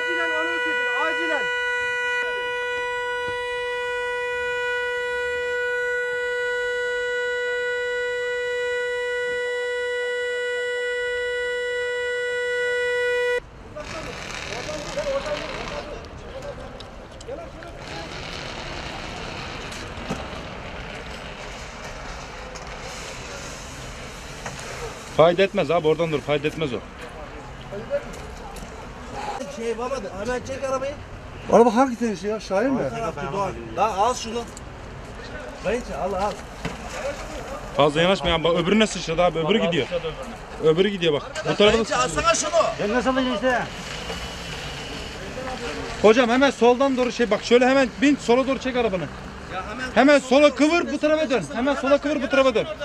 Acilen anons edin, acilen. Fayda etmez abi, oradan dur, fayda etmez o. Şey baba, hemen çek arabayı. Araba hangi tenisi ya? Şahin mi? Lan al şunu. Kayınçı al. Fazla yanaşma ya, bak öbürüne sıçradı abi, öbürü gidiyor. Öbürü gidiyor bak. Bu tarafa da Kayınçı alsana şunu. Ben nasıl alayım işte? Hocam hemen soldan doğru bak şöyle hemen bin, sola doğru çek arabanı. Ya Hemen sola kıvır, bu tarafa dön. Hemen sola kıvır, bu tarafa dön.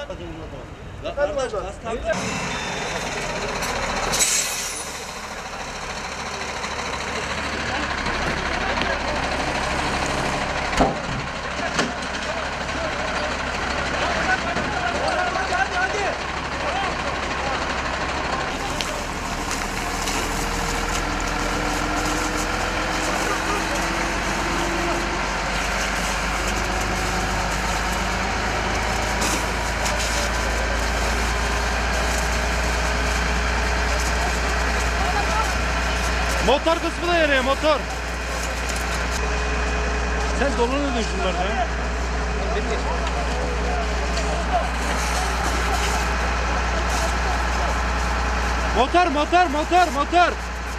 Motor kısmı da yarıyor, motor. Sen dolanıyordun şunlarda ya. Motor.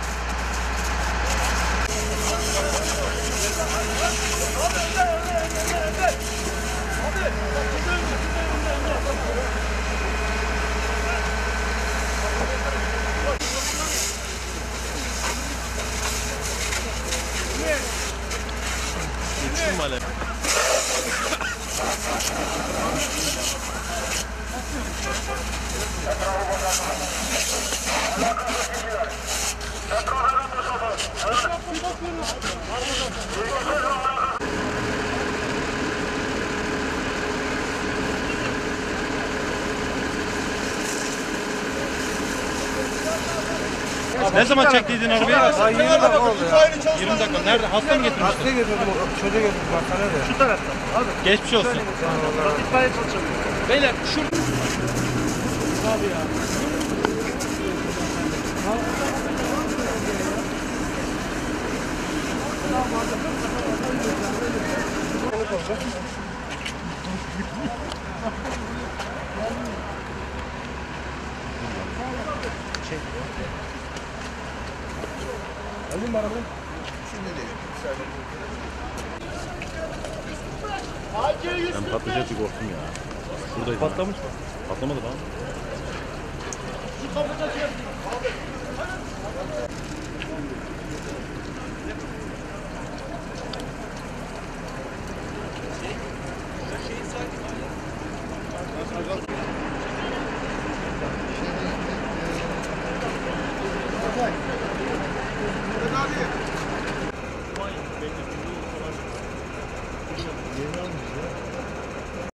Ne zaman çektiydin arabayı? Daha 20 dakika oldu ya. 20 dakika. Nerede? Hasta mı getirmiştin? Hastaya götürdüm, çocuğa götürdüm hastaneye. Şu taraftan. Abi. Geçmiş olsun. İtfaiye çalışıyor. Beyler şu... Abi ya. Alayım arabayı. Ben patlayacak bir korktum ya. Buradaydı. Patlamış mı? Patlamadı lan.